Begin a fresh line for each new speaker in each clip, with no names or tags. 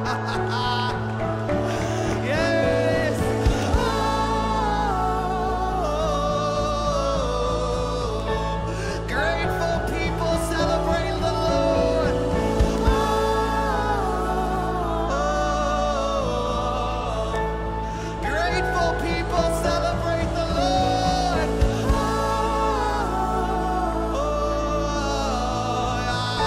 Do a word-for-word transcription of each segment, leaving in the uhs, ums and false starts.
Yes. Oh, grateful people celebrate the Lord. Oh, grateful people celebrate the Lord. Oh, yeah.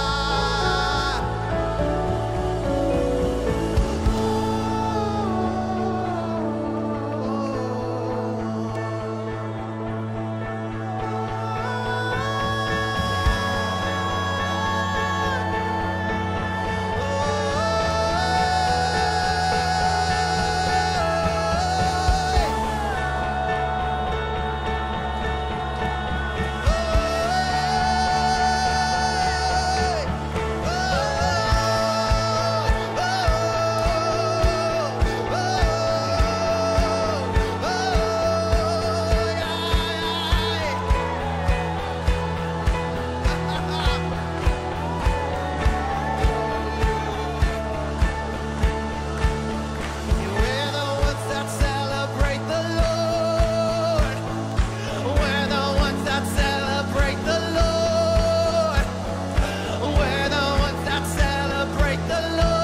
We're the ones that celebrate the Lord. We're the ones that celebrate the Lord. We're the ones that celebrate the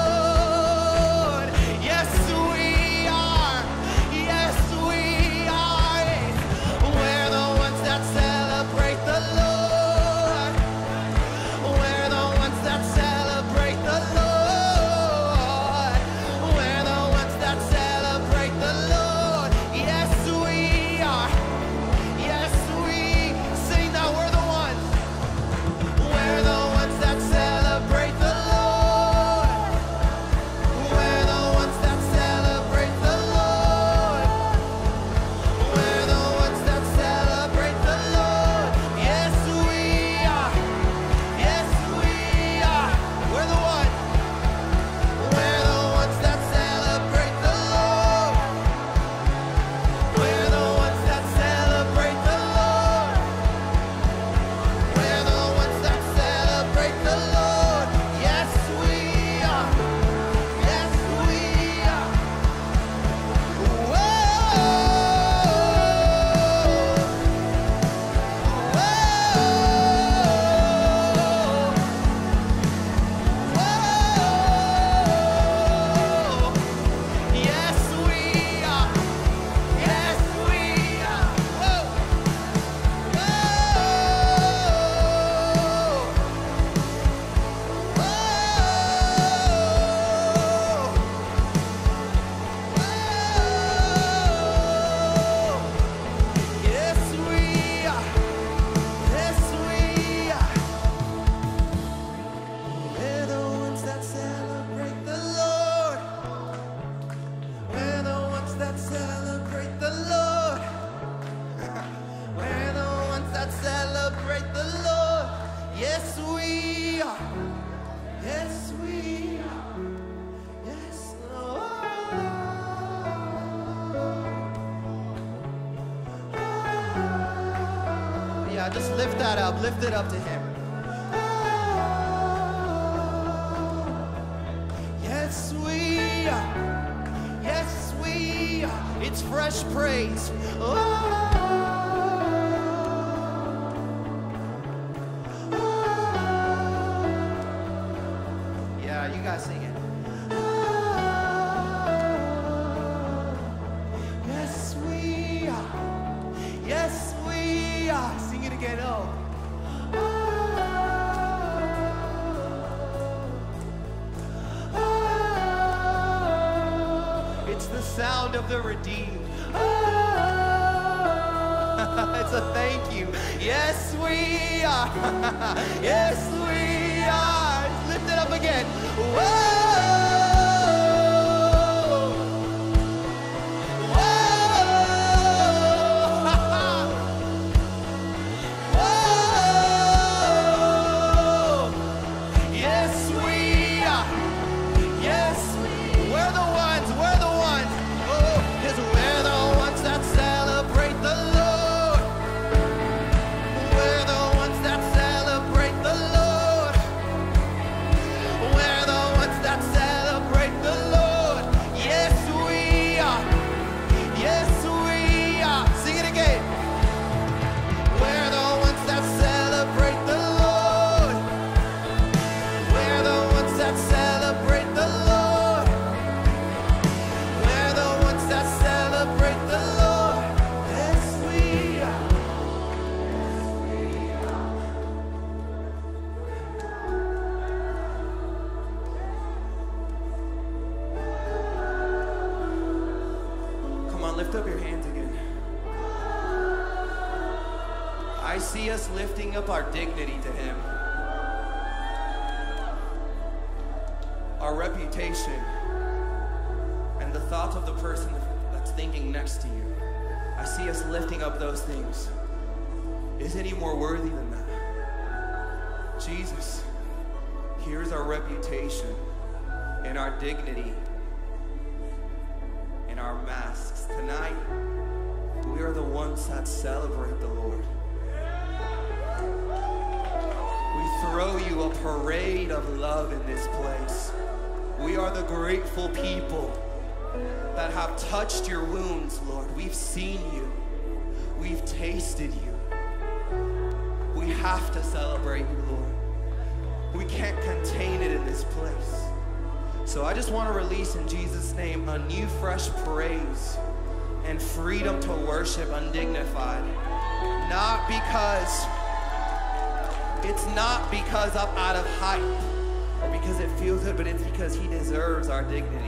Lord. Yes, we are. Yes, we are. We're the ones that celebrate the Lord. We're the ones that celebrate the Lord. We're the ones that celebrate the Lord. Yes, we are. Yes, we sing that we're the ones. We're the ones that celebrate the Lord. We're the ones that celebrate the Lord. We're the ones that celebrate the Lord. Yes, we are. Yes, we are. We're the ones. We're the ones that celebrate the Lord. We're the ones that celebrate the Lord. We're the ones that celebrate the Lord. Yes, we are. Yes, we are. Whoa. Whoa. Yes, we are. Yes, we are. Whoa. Yes, we are. Yes, we are. We're the ones that celebrate the Lord. We're the ones that celebrate the Lord. We're the ones that celebrate the Lord. Yes, we are. Yes, we are. Yes, Lord. Yeah, just lift that up. Lift it up to Him. Yes, we are. Yes, we are. It's fresh praise. Oh. Yeah, you guys sing it. Yes, we are. Yes, we are. Sing it again. Oh. It's the sound of the redeemed. It's a thank you. Yes, we are. Yes, we are. Lift it up again. Whoa. We're the lift up your hands again. I see us lifting up our dignity to Him. Our reputation and the thought of the person that's thinking next to you. I see us lifting up those things. Is any more worthy than that? Jesus, here's our reputation and our dignity and our masks. Tonight, we are the ones that celebrate the Lord. We throw you a parade of love in this place. We are the grateful people that have touched your wounds, Lord. We've seen you. We've tasted you. We have to celebrate you, Lord. We can't contain it in this place. So I just want to release in Jesus' name a new fresh praise and freedom to worship undignified. Not because, it's not because I'm out of hype or because it feels good, but it's because He deserves our dignity.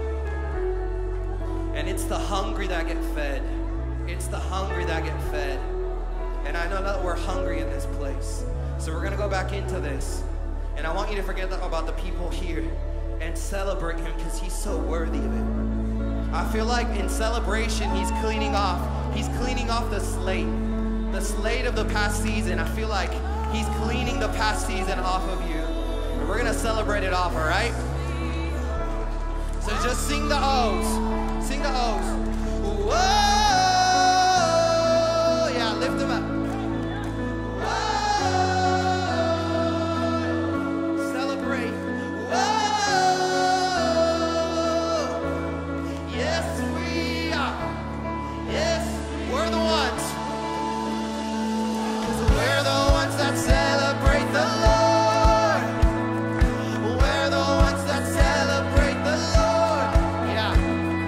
And it's the hungry that get fed. It's the hungry that get fed. And I know that we're hungry in this place. So we're gonna go back into this. And I want you to forget about the people here and celebrate Him because He's so worthy of it. I feel like in celebration, He's cleaning off. He's cleaning off the slate. The slate of the past season. I feel like He's cleaning the past season off of you. And we're gonna celebrate it off, all right? So just sing the O's. Sing the O's. Whoa, yeah, lift them up. Whoa, celebrate. Whoa, yes we are. Yes, we're the ones. 'Cause we're the ones that celebrate the Lord. We're the ones that celebrate the Lord. Yeah.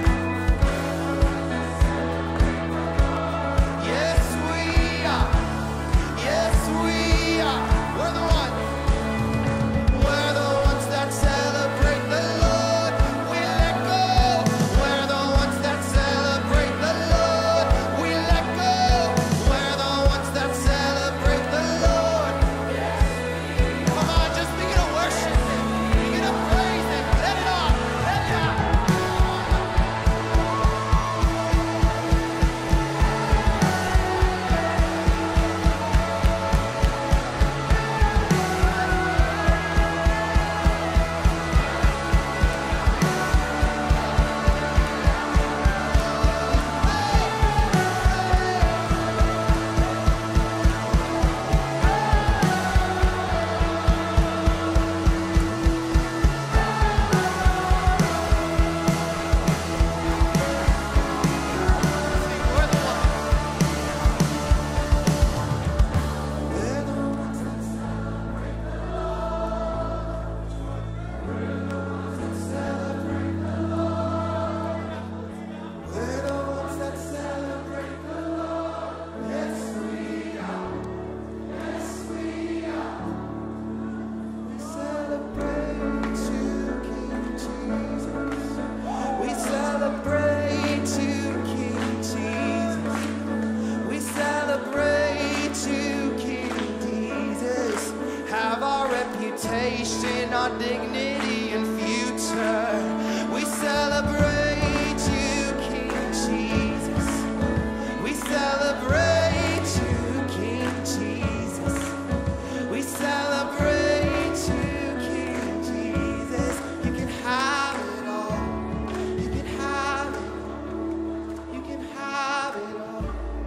reputation, our dignity and future. We celebrate you, King Jesus. We celebrate you, King Jesus. We celebrate you, King Jesus. You can have it all. You can have it. You can have it all.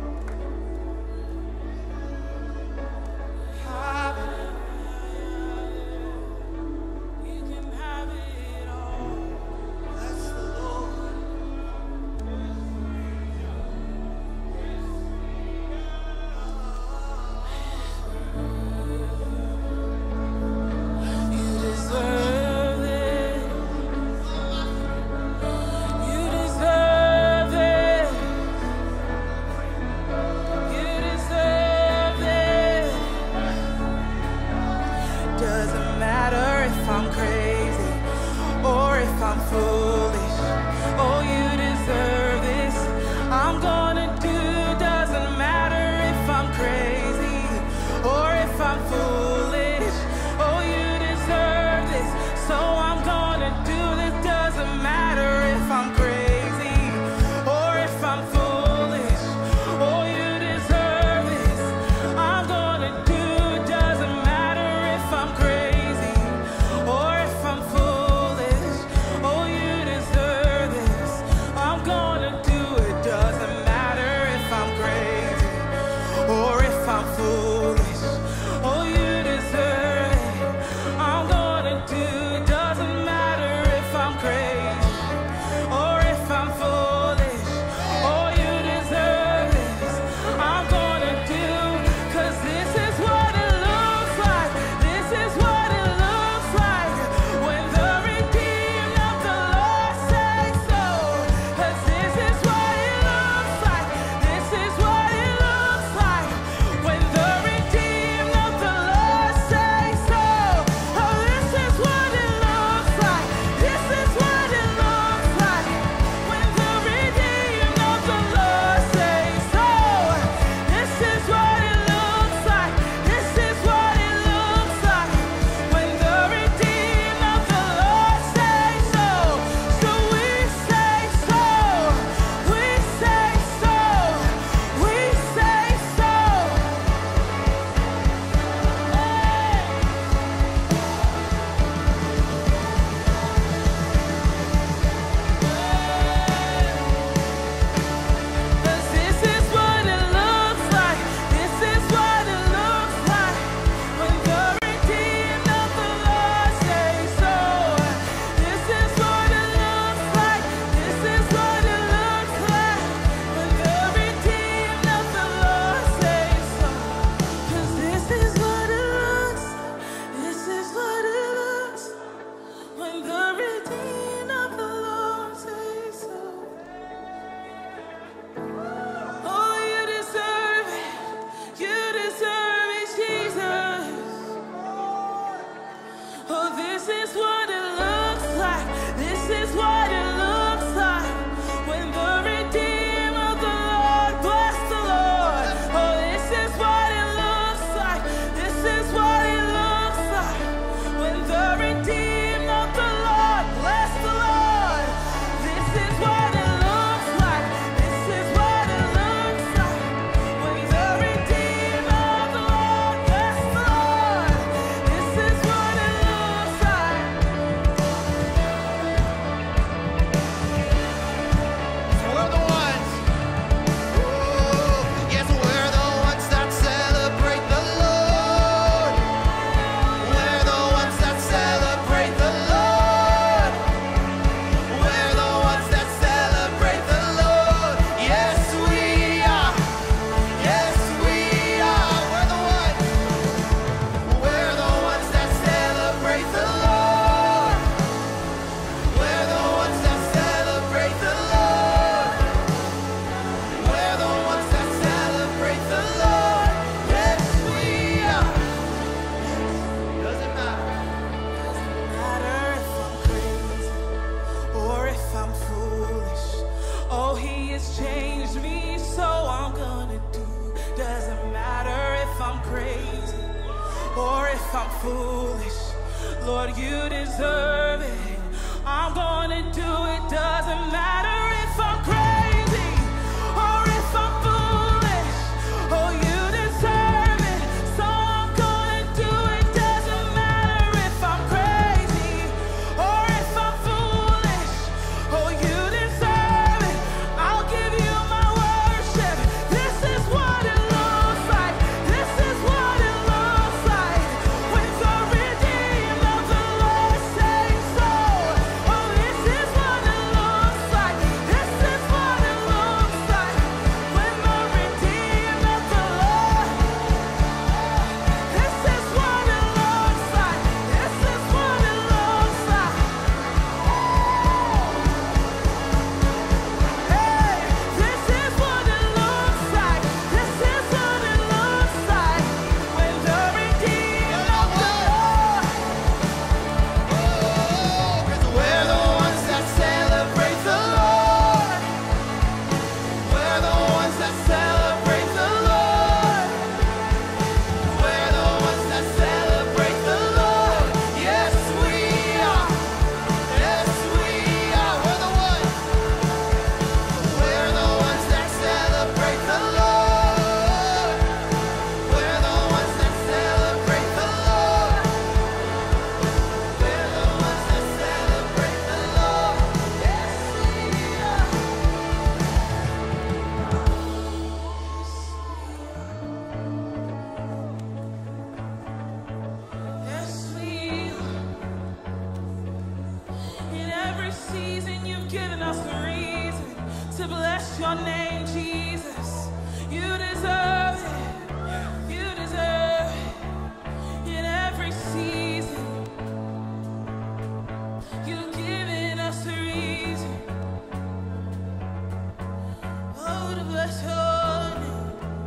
Have it.
I'm foolish. Lord, you deserve it. I'm gonna do it. Doesn't matter if I'm crazy or if I'm foolish. Oh, you deserve it. So I'm gonna do it. Doesn't matter if I'm crazy or if I'm foolish. Oh, you deserve it. I'll give you my worship. This is what it looks like. This is what it looks like when the redeemed of the Lord say so. Oh, this is what it looks like. This is what it looks like when the redeemed of the Lord. This is what it looks like. This is what it looks like. Hey, this is what it looks like. This is what it looks like when the redeemed of the Lord.
Oh, 'cause we're the ones that celebrate the Lord. We're the ones that celebrate the Lord. We're the ones that celebrate the Lord. Yes, we are. Yes, we are. We're the ones. We're the ones that celebrate the Lord. We're the ones that celebrate the Lord. We're the ones that celebrate the Lord. Yes, we are.
Yes, we are. In every season, you've given us a reason to bless your name, Jesus. You deserve it. You deserve it. In every season, you've given us a reason. Oh, to bless your name.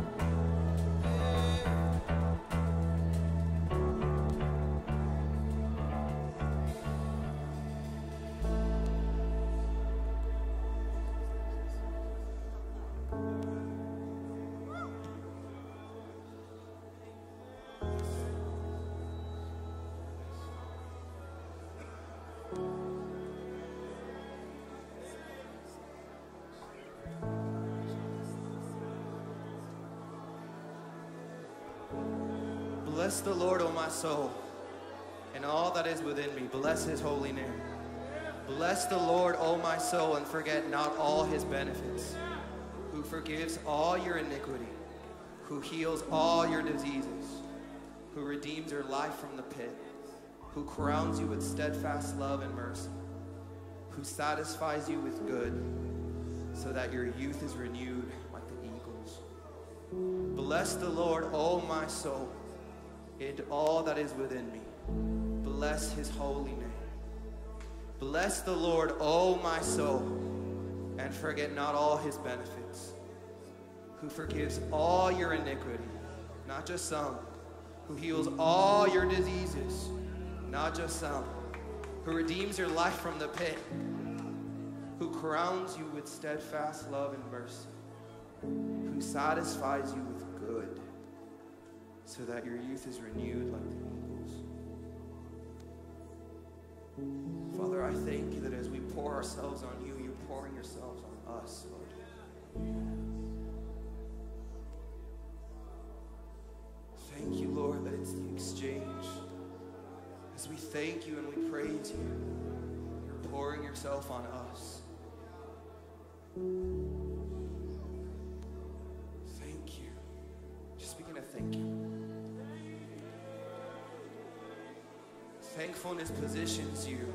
Bless the Lord, O my soul, and all that is within me. Bless his holy name. Bless the Lord, O my soul, and forget not all his benefits, who forgives all your iniquity, who heals all your diseases, who redeems your life from the pit, who crowns you with steadfast love and mercy, who satisfies you with good, so that your youth is renewed like the eagles. Bless the Lord, O my soul, and all that is within me. Bless his holy name. Bless the Lord, O my soul, and forget not all his benefits, who forgives all your iniquity, not just some, who heals all your diseases, not just some, who redeems your life from the pit, who crowns you with steadfast love and mercy, who satisfies you with good, so that your youth is renewed like the eagles. Father, I thank you that as we pour ourselves on you, you're pouring yourselves on us, Lord. Thank you, Lord, that it's the exchange. As we thank you and we praise you, you're pouring yourself on us. Thank you. Just begin to thank you. Thankfulness positions you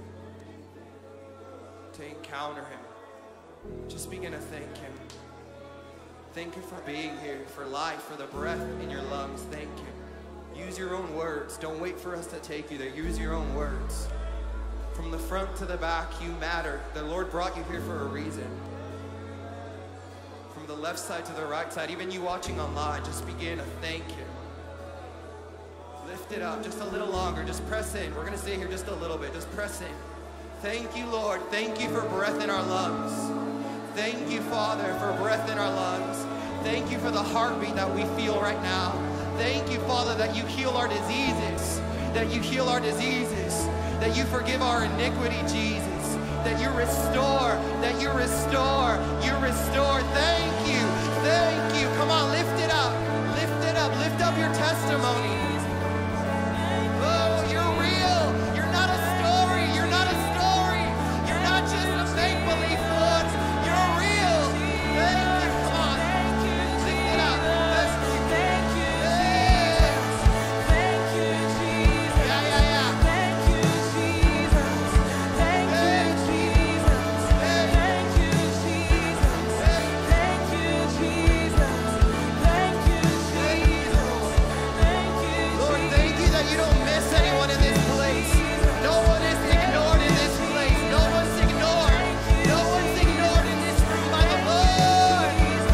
to encounter him. Just begin to thank him. Thank you for being here, for life, for the breath in your lungs. Thank you. Use your own words. Don't wait for us to take you there. Use your own words. From the front to the back, you matter. The Lord brought you here for a reason. From the left side to the right side, even you watching online, just begin to thank him. Lift it up just a little longer. Just press in. We're going to stay here just a little bit. Just press in. Thank you, Lord. Thank you for breath in our lungs. Thank you, Father, for breath in our lungs. Thank you for the heartbeat that we feel right now. Thank you, Father, that you heal our diseases. that you heal our diseases, that you forgive our iniquity, Jesus, that you restore, that you restore, you restore. Thank you, thank you. Come on, lift it up, lift it up, lift up your testimony. Oh, you're real. You're not a story. You're not a story. You're not just a make-believe one. You're real. Thank you. Come on. Lift it up. Thank you.
Thank you, Jesus.
Yeah, yeah, yeah.
Thank you, Jesus. Thank you, Jesus. Thank you, Jesus. Thank you, Jesus. Thank you, Jesus. Thank you,
Lord, thank you that you don't miss anyone in this place. No one is ignored in this place. No one's ignored. No one's ignored in this room by the Lord.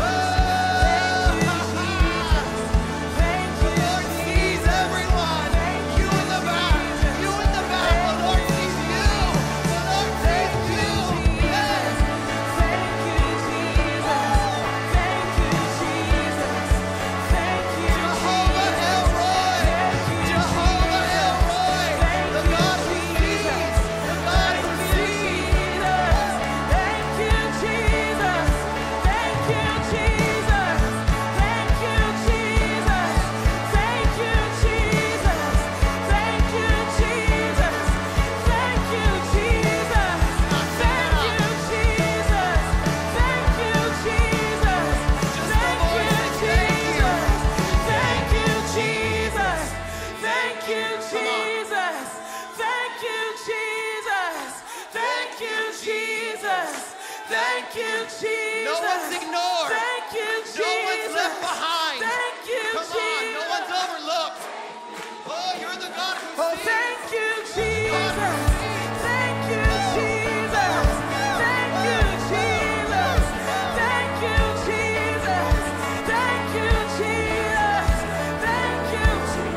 Thank
The
you,
Lord sees everyone. You in the back. You in the back. The Lord sees you. The Lord sees you. Yes.
Thank you, Jesus. Thank you, Jesus. Thank you,
Jehovah Elroy. Jehovah Elroy. The God who sees. The God who sees.
Thank you, Jesus. Thank you, Jesus. Thank you, Jesus. Thank you, Jesus. Thank you, Jesus. Thank you, Jesus. Thank you, Jesus. Thank you, Jesus. Thank you, Jesus. Thank you, Jesus. Thank you, Jesus. Thank you, Jesus. Thank you, Jesus. Thank you, Jesus.
No one's ignored.
Thank you, Jesus.
No one's left behind.
Thank you,
Come
Jesus.
on, no one's overlooked. Oh, you're the God who
Oh,
sees.
thank you, Jesus. Thank you, Jesus. Thank you, Jesus. Thank you, Jesus. Thank you, Jesus. Thank you,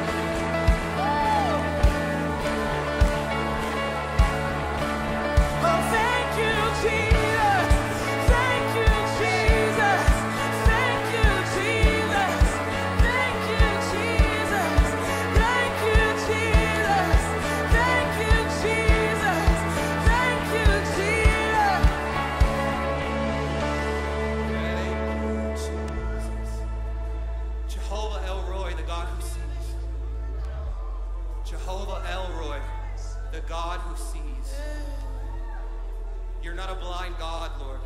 Jesus. Oh, thank you, Jesus. Thank you, Jesus. Thank you, Jesus. Thank you, Jesus. Thank you, Jesus. Thank you, Jesus. Thank you, Jesus.
Thank you, Jesus. Jehovah Elroy, the God who sees. Jehovah Elroy, the God who sees. You're not a blind God, Lord.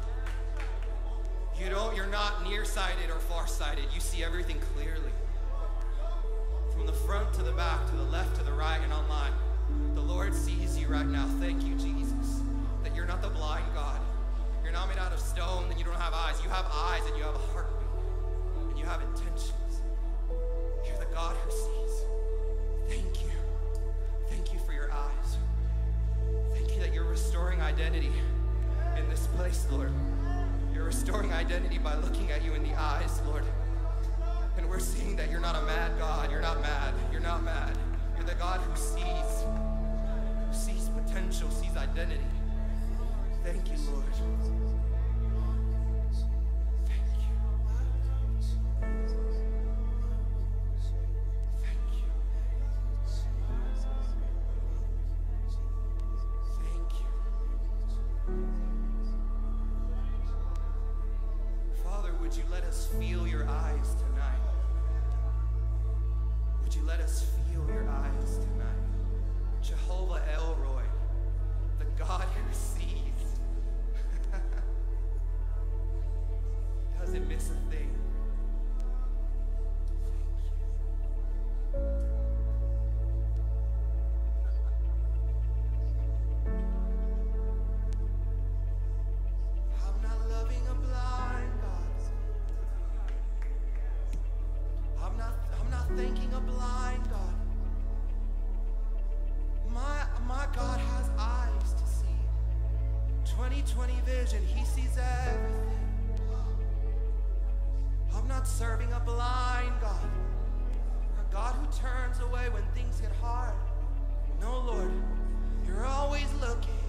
You don't, you're not nearsighted or farsighted. You see everything clearly. From the front to the back, to the left, to the right, and online. The Lord sees you right now. Thank you, Jesus, that you're not the blind God. You're not made out of stone and you don't have eyes. You have eyes and you have a heartbeat. And you have intentions. You're the God who sees. Thank you. Thank you for your eyes. Thank you that you're restoring identity in this place, Lord. You're restoring identity by looking at you in the eyes, Lord. And we're seeing that you're not a mad God. You're not mad. You're not mad. You're the God who sees, who sees potential, sees identity. Thank you, Lord. Thank you. Thank you. Thank you. Father, would you let us feel your eyes tonight? Would you let us feel your eyes tonight? Jehovah Elroy, the God who sees. Doesn't miss a thing. I'm not loving a blind God. I'm not I'm not thanking a blind God. My my God has eyes to see. twenty twenty vision, he sees everything. I'm not serving a blind God, or a God who turns away when things get hard. No, Lord, you're always looking.